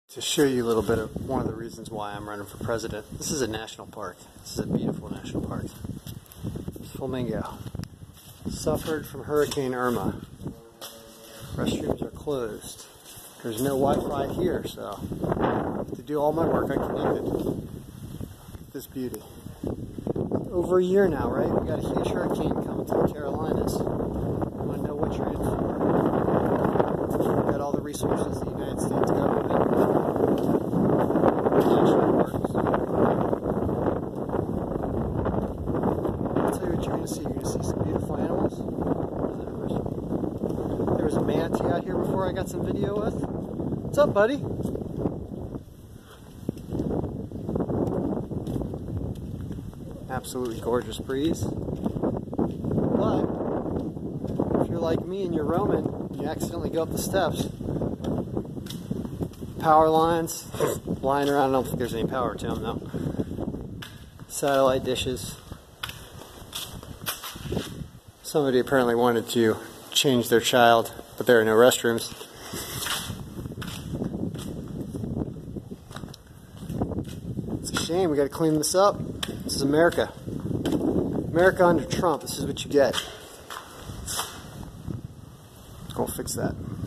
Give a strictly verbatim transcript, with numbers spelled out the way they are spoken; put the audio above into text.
To show you a little bit of one of the reasons why I'm running for president. This is a national park. This is a beautiful national park. Flamingo. Suffered from Hurricane Irma. Restrooms are closed. There's no Wi-Fi here, so to do all my work I connected. This beauty. Over a year now, right? We got a huge hurricane coming to the Carolinas. You want to know what you're in for. We got all the resources of the United States government. National parks. I'll tell you what you're going to see. You're going to see some beautiful animals. There was a manatee out here before I got some video with. What's up, buddy? Absolutely gorgeous breeze. But if you're like me and you're roaming, you accidentally go up the steps. Power lines lying around. I don't think there's any power to them though. Satellite dishes. Somebody apparently wanted to change their child, but there are no restrooms. It's a shame. We got to clean this up. This is America. America under Trump. This is what you get. Let's go fix that.